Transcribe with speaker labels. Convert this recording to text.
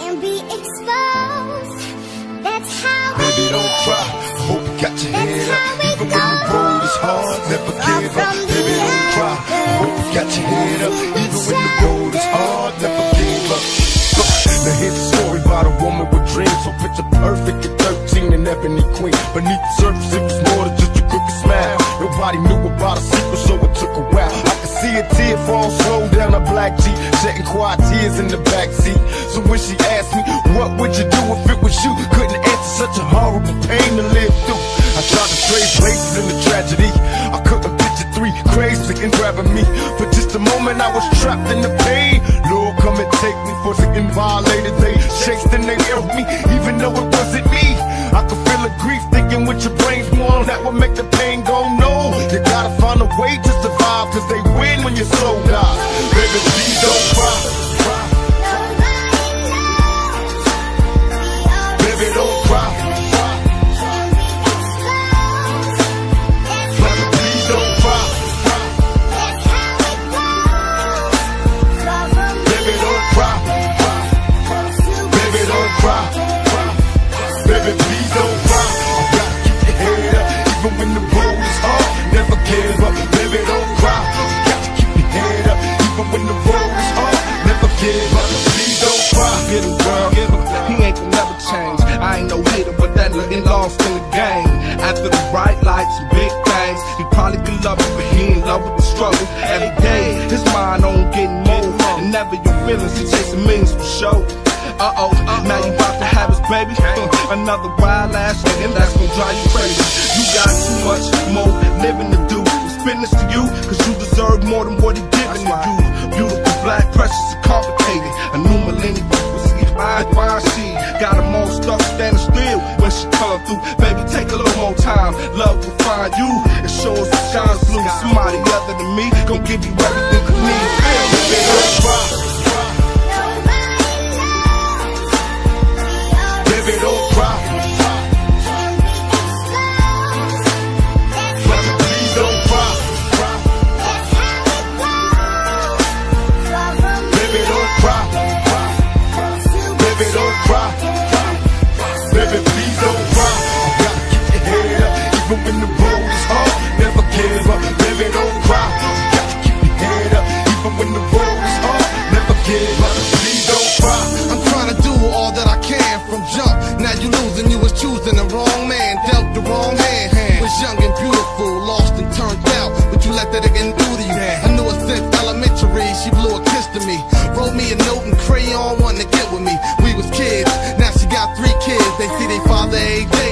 Speaker 1: can be exposed. That's how
Speaker 2: baby, don't cry. Hope you got your head up. Even when the road is hard, never give up. Baby, don't cry. Hope you got your head up. Even when the road is hard, never give up. Now here's a story about a woman with dreams. So picture perfect at 13, an ebony queen. Beneath the surface, it was more than just a crooked smile. Nobody knew about a secret, so it took a while. I could see a tear fall slow down a black Jeep, shedding quiet tears in the backseat. So when she asked me, what would you do if it was you? Couldn't answer, such a horrible pain to live through. I tried to trade places in the tragedy. I couldn't picture three crazy chickens grabbing me. For just a moment I was trapped in the pain. Lord, come and take me for getting violated. They chased and they held me, even though it wasn't me. I could feel the grief thinking with your brains warm, that would make the pain go no. You gotta find a way to survive, cause they win when your soul dies. Baby, please don't cry. Baby, don't cry. Baby, please don't cry. You gotta keep your head up, even when the road is hard. Never give up. Baby, don't cry. You got to keep your head up, even when the road is hard. Never give up. Please don't cry.
Speaker 3: Get him, girl. Get him. He ain't gonna never change. I ain't no hater, but that nigga lost in the game. After the bright lights and big things, he probably could love you, but he in love with the struggle. Every day, his mind on getting more. And never your feelings, he chasing millions for show. Now you about to have his baby. Another wild ass nigga, that's gonna drive you crazy. You got too much more living to do. Spin this to you, cause you deserve more than what he giving to you. Beautiful, black, precious, and complicated. A new millennium was why she got them all stuck standing still when she come through. Baby, take a little more time. Love will find you. It shows it shines blue. Somebody other than me gon' give you everything you need. Baby, don't cry. Baby, don't cry. Please don't cry. Baby, don't cry. Baby, don't cry. Baby, please don't cry. You gotta keep your head up, even when the road is hard. Never give up. Baby, don't cry. You gotta keep your head up, even when the road is hard. Never give up. Please don't cry.
Speaker 4: I'm trying to do all that I can from jump. Now you losing, you was choosing the wrong man, dealt the wrong hand. Was young and beautiful, lost and turned out, but you let that again do to you. I knew her since elementary, she blew a kiss to me. Wrote me a note and crayon, wanted to get with me. We was kids, now she got 3 kids. They see their father every day.